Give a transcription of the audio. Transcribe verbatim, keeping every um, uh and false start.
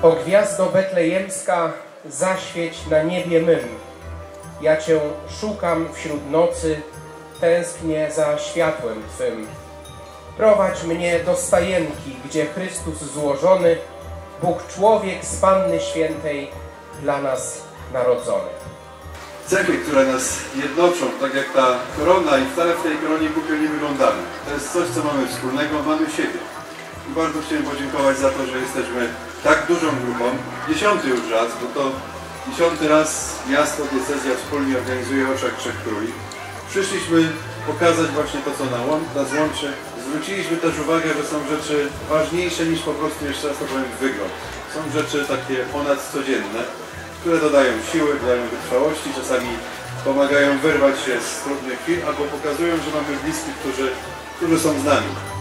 O gwiazdo betlejemska, zaświeć na niebie mym. Ja Cię szukam wśród nocy, tęsknię za światłem Twym. Prowadź mnie do stajenki, gdzie Chrystus złożony, Bóg człowiek z Panny Świętej, dla nas narodzony. Cechy, które nas jednoczą, tak jak ta korona, i wcale w tej koronie głupio nie wyglądamy. To jest coś, co mamy wspólnego, mamy siebie. I bardzo chciałem podziękować za to, że jesteśmy tak dużą grupą. Dziesiąty już raz, bo to dziesiąty raz miasto, diecezja wspólnie organizuje Oczach Trzech Króli. Przyszliśmy pokazać właśnie to, co nas łączy. Zwróciliśmy też uwagę, że są rzeczy ważniejsze niż po prostu, jeszcze raz to powiem, wygląd. Są rzeczy takie ponadcodzienne, które dodają siły, dodają wytrwałości, czasami pomagają wyrwać się z trudnych chwil, albo pokazują, że mamy bliskich, którzy, którzy są z nami.